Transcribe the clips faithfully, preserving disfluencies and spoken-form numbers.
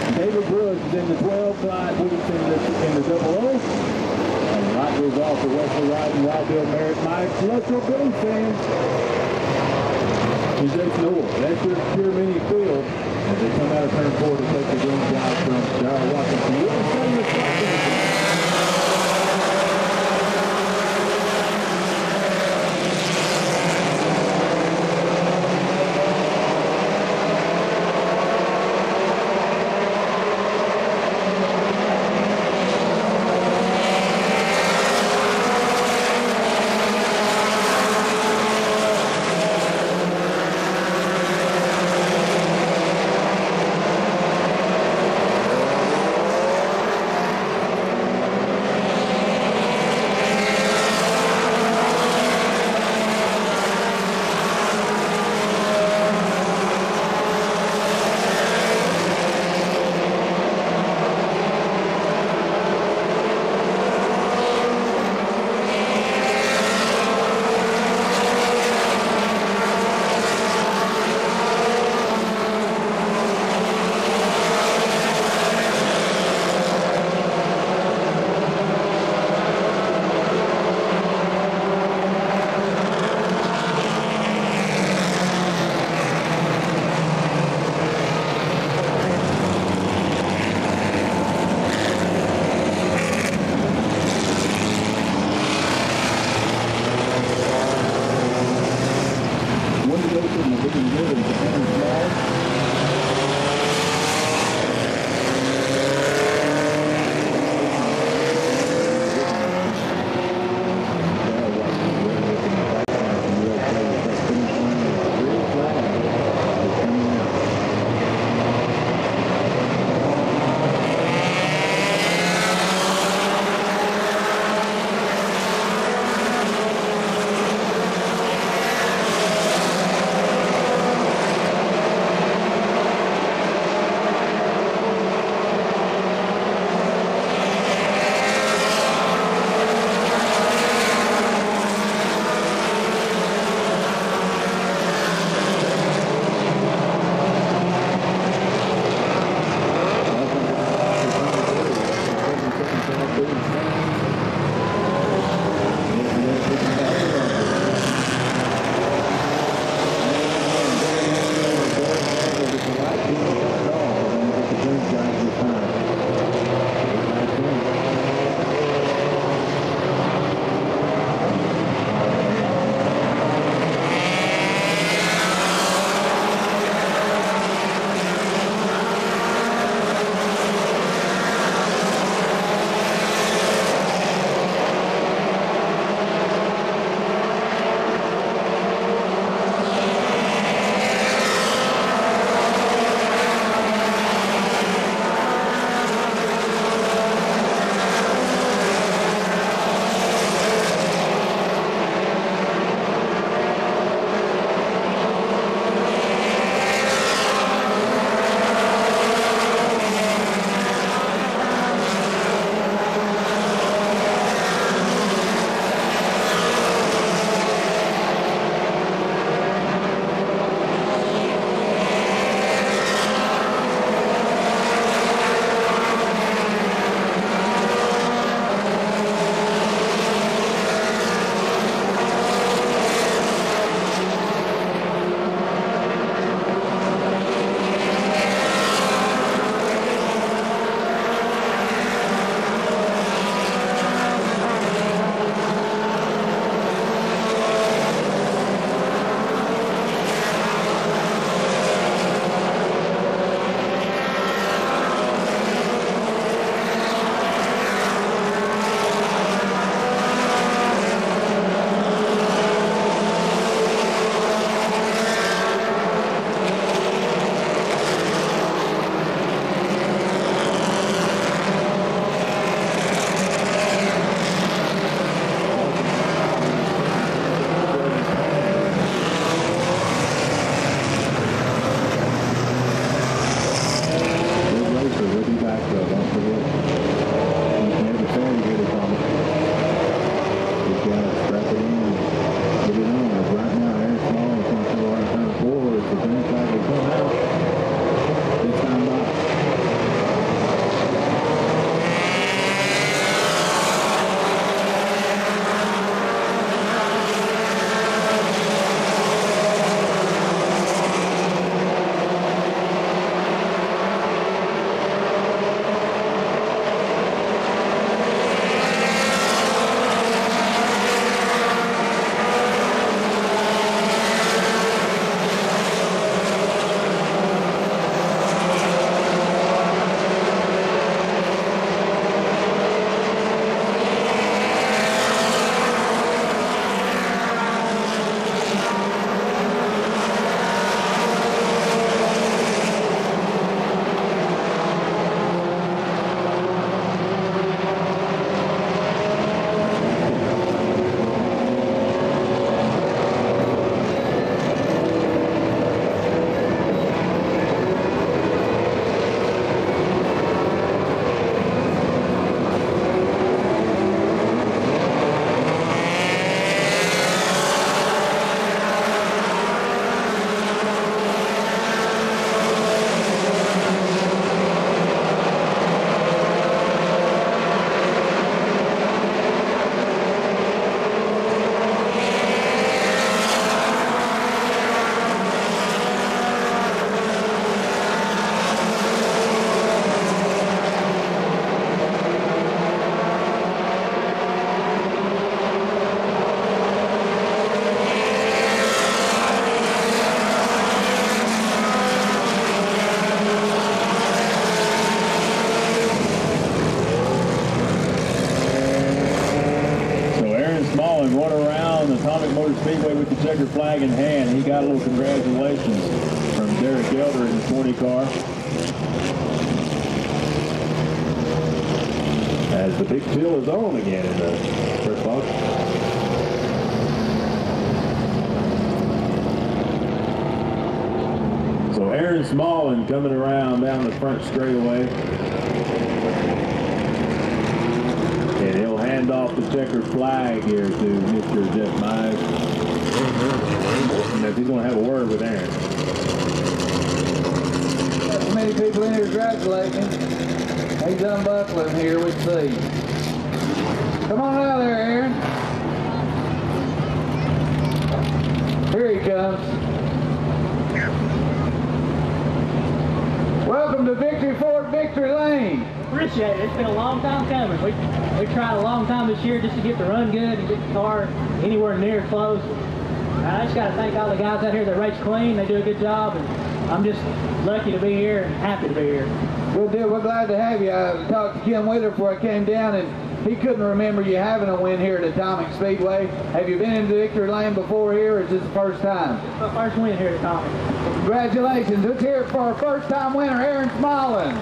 David Brooks is in the twelve, Clyde Williams in the, in the double O. And right goes off for Wesley Wright and Wild Bill Merritt. My Luttrell Billy fans. Is Jason Orr. That's your pure mini field as they come out of turn four to take the green drive from Darrell Washington. We're going to stay in the spot finish. Speedway with the checkered flag in hand. He got a little congratulations from Derek Elder in the twenty car. As the big chill is on again in the press box. So Aaron Smallin coming around down the front straightaway. And he'll hand off the checkered flag here to Mister Jeff Mize. And he's going to have a word with Aaron. Got so many people in here congratulating him. He's unbuckling here, we see. Come on out there, Aaron. Here he comes. Welcome to Victory Ford, Victory Lane. Appreciate it. It's been a long time coming. We we tried a long time this year just to get the run good and get the car anywhere near close. I just got to thank all the guys out here that race clean. They do a good job, and I'm just lucky to be here and happy to be here. Good deal. We're glad to have you. I talked to Kim Wheeler before I came down, and he couldn't remember you having a win here at Atomic Speedway. Have you been into Victory Lane before here, or is this the first time? It's my first win here at Atomic. Congratulations. Let's hear it for our first-time winner, Aaron Smallin.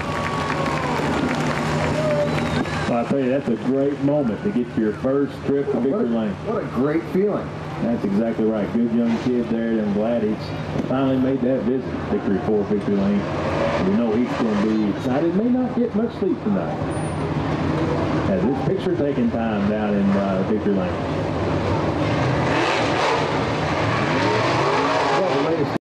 Well, I tell you, that's a great moment to get your first trip to Victory Lane. What a great feeling. That's exactly right. Good young kid there, and I'm glad he's finally made that visit, Victory Ford, Victory Lane. We know he's going to be excited. May not get much sleep tonight. As this picture taking time down in uh, Victory Lane.